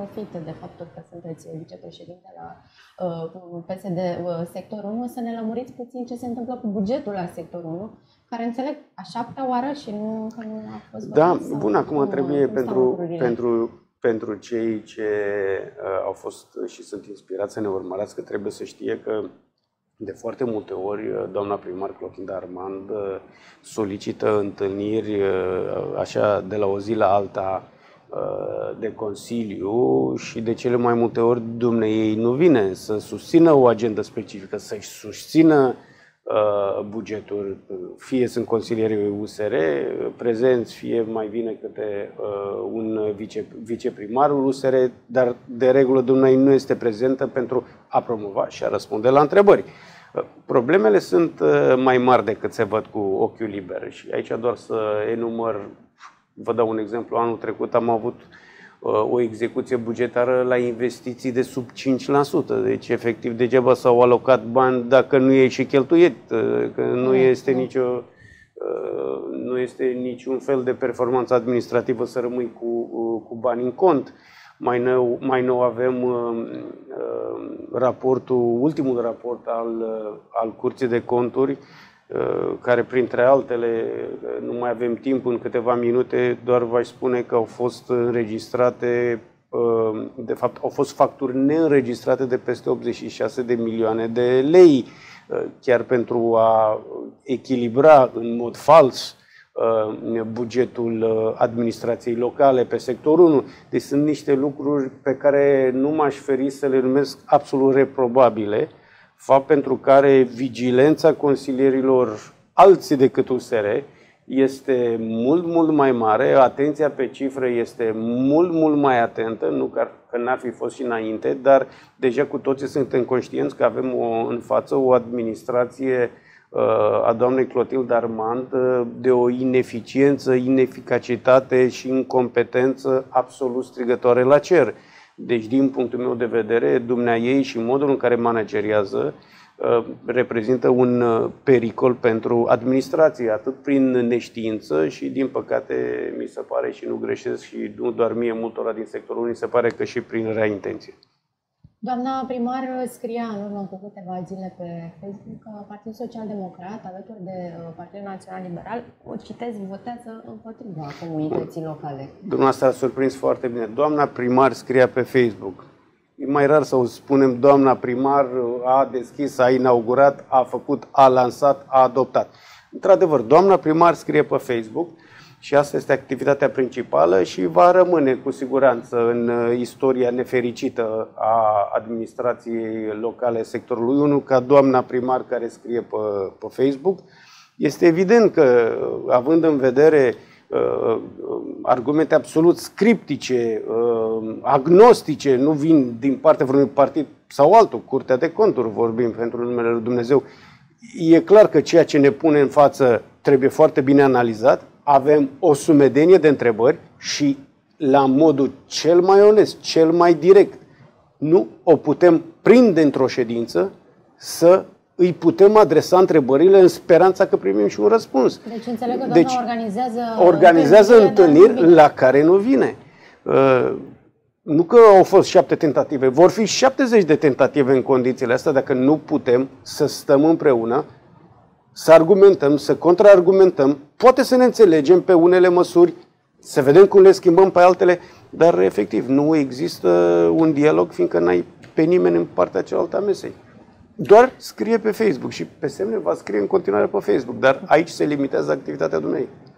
profită de faptul că sunteți vicepreședinte la PSD sectorul 1, să ne lămuriți puțin ce se întâmplă cu bugetul la sectorul 1, care înțeleg a 7-a oară și nu a fost votat. Da, bun, acum trebuie pentru cei ce au fost și sunt inspirați să ne urmărească, trebuie să știe că de foarte multe ori doamna primar Clotilde Armand solicită întâlniri așa de la o zi la alta de Consiliu și de cele mai multe ori dumneiei nu vine să susțină o agendă specifică, să-și susțină bugetul. Fie sunt consilierii USR prezenți, fie mai vine câte un viceprimarul USR, dar de regulă dumneavoastră nu este prezentă pentru a promova și a răspunde la întrebări. Problemele sunt mai mari decât se văd cu ochiul liber și aici doar să enumăr, vă dau un exemplu, anul trecut am avut o execuție bugetară la investiții de sub 5%. Deci, efectiv, degeaba s-au alocat bani dacă nu e și cheltuit, că nu este niciun fel de performanță administrativă să rămâi cu bani în cont. Mai nou avem ultimul raport al Curții de Conturi, care printre altele, nu mai avem timp în câteva minute, doar v-aș spune că au fost înregistrate, de fapt au fost facturi neînregistrate de peste 86 de milioane de lei, chiar pentru a echilibra în mod fals bugetul administrației locale pe sectorul 1. Deci sunt niște lucruri pe care nu m-aș feri să le numesc absolut reprobabile, fapt pentru care vigilența consilierilor alții decât USR este mult, mult mai mare, atenția pe cifre este mult, mult mai atentă, nu că n-ar fi fost și înainte, dar deja cu toții suntem conștienți că avem în față o administrație a doamnei Clotilde Armand de o ineficiență, ineficacitate și incompetență absolut strigătoare la cer. Deci, din punctul meu de vedere, dumneaei și modul în care manageriază reprezintă un pericol pentru administrație, atât prin neștiință și, din păcate, mi se pare și nu greșesc și nu doar mie, multora din sectorul, mi se pare că și prin rea intenție. Doamna primar scria în urmă cu câteva zile pe Facebook că Partidul Social Democrat, alături de Partidul Național Liberal, o citez, votează împotriva comunității locale. Dumneavoastră a surprins foarte bine. Doamna primar scria pe Facebook. E mai rar să o spunem doamna primar a deschis, a inaugurat, a făcut, a lansat, a adoptat. Într-adevăr, doamna primar scrie pe Facebook și asta este activitatea principală și va rămâne cu siguranță în istoria nefericită a administrației locale sectorului 1 ca doamna primar care scrie pe Facebook. Este evident că, având în vedere argumente absolut scriptice, agnostice, nu vin din partea vreunui partid sau altul, Curtea de Conturi, vorbim pentru numele lui Dumnezeu, e clar că ceea ce ne pune în față trebuie foarte bine analizat. Avem o sumedenie de întrebări și, la modul cel mai onest, cel mai direct, nu o putem prinde într-o ședință să îi putem adresa întrebările în speranța că primim și un răspuns. Deci înțeleg că doamna organizează întâlniri la care nu vine. Nu că au fost 7 tentative, vor fi 70 de tentative în condițiile astea dacă nu putem să stăm împreună, să argumentăm, să contraargumentăm, poate să ne înțelegem pe unele măsuri, să vedem cum le schimbăm pe altele, dar efectiv nu există un dialog, fiindcă n-ai pe nimeni în partea cealaltă a mesei. Doar scrie pe Facebook și pe semne va scrie în continuare pe Facebook, dar aici se limitează activitatea dumneavoastră.